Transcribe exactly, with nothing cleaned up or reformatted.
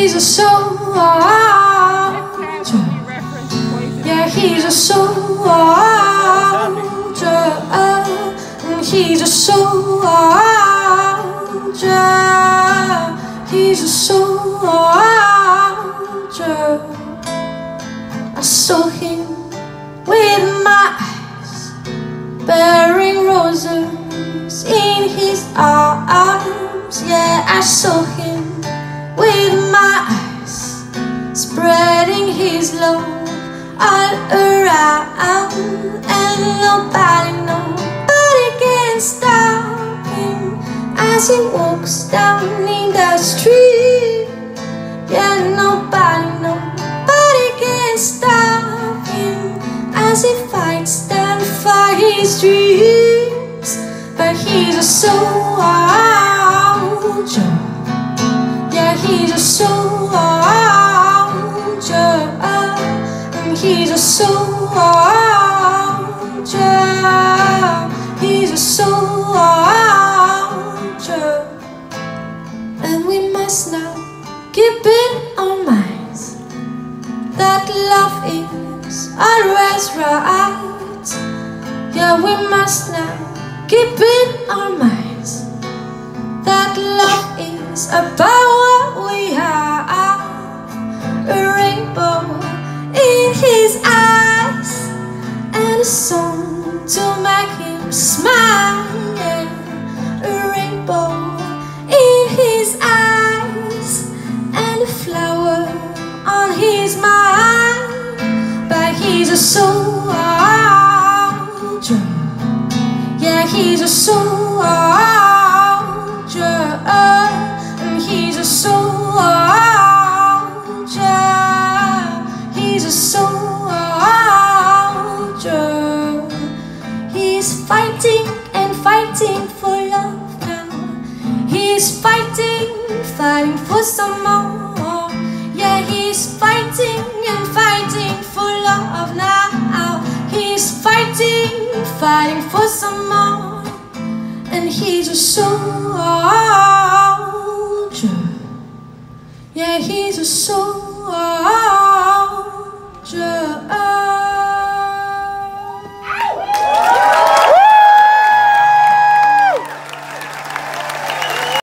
he's a soldier. Yeah, he's a soldier. And he's a soldier. He's a soldier. I saw him with my eyes, bearing roses in his arms. Yeah, I saw him with my eyes, spreading his love all around. And nobody, nobody can stop him as he walks down in the street. Yeah, nobody, nobody can stop him as he fights them for his dreams. But he's a soldier. Yeah, he's a soldier. And he's a soldier. He's a soldier. And we must now keep in our minds that love is always right. Yeah, we must now keep in our minds that love is about what we have. A rainbow in his eyes and a song to make him smile. Yeah. A rainbow in his eyes and a flower on his mind. But he's a soldier. Yeah, he's a soldier. And he's a soldier. He's a soldier. He's fighting and fighting for love now. He's fighting, fighting for some more. Yeah, he's fighting and fighting for love now. He's fighting, fighting for some more. And he's a soldier.